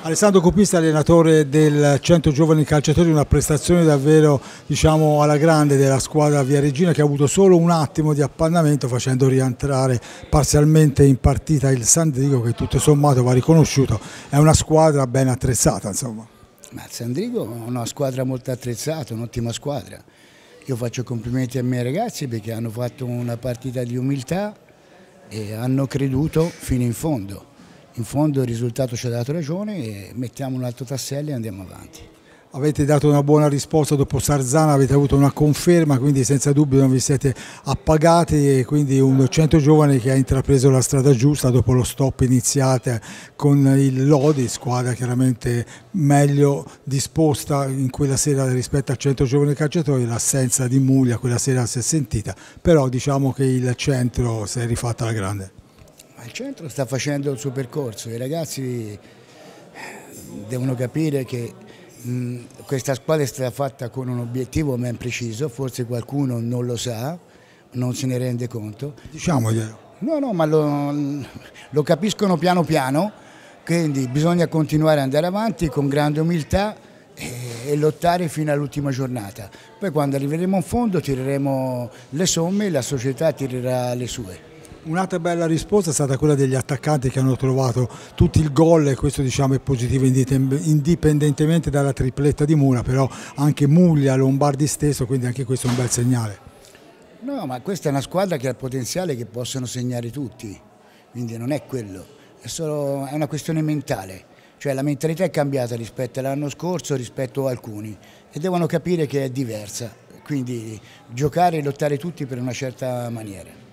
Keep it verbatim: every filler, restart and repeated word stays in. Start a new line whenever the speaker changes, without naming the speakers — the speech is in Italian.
Alessandro Cupista, allenatore del Centro Giovani Calciatori, una prestazione davvero, diciamo, alla grande della squadra viareggina, che ha avuto solo un attimo di appannamento facendo rientrare parzialmente in partita il Sandrigo, che tutto sommato va riconosciuto, è una squadra ben attrezzata, insomma.
Ma il Sandrigo è una squadra molto attrezzata, un'ottima squadra. Io faccio complimenti ai miei ragazzi perché hanno fatto una partita di umiltà e hanno creduto fino in fondo. In fondo il risultato ci ha dato ragione e mettiamo un altro tassello e andiamo avanti.
Avete dato una buona risposta dopo Sarzana, avete avuto una conferma, quindi senza dubbio non vi siete appagati, e quindi un Centro Giovani che ha intrapreso la strada giusta dopo lo stop iniziato con il Lodi, squadra chiaramente meglio disposta in quella sera rispetto al Centro Giovani Calciatori. L'assenza di Muglia quella sera si è sentita, però diciamo che il centro si è rifatto alla grande.
Il centro sta facendo il suo percorso, i ragazzi devono capire che mh, questa squadra è stata fatta con un obiettivo ben preciso, forse qualcuno non lo sa, non se ne rende conto.
Diciamoglielo.
No, no, ma lo, lo capiscono piano piano, quindi bisogna continuare ad andare avanti con grande umiltà e, e lottare fino all'ultima giornata. Poi quando arriveremo in fondo tireremo le somme e la società tirerà le sue.
Un'altra bella risposta è stata quella degli attaccanti che hanno trovato tutti il gol, e questo diciamo è positivo indipendentemente dalla tripletta di Mura, però anche Muglia, Lombardi stesso, quindi anche questo è un bel segnale.
No, ma questa è una squadra che ha il potenziale che possono segnare tutti, quindi non è quello, è solo è una questione mentale, cioè la mentalità è cambiata rispetto all'anno scorso, rispetto a alcuni, e devono capire che è diversa, quindi giocare e lottare tutti per una certa maniera.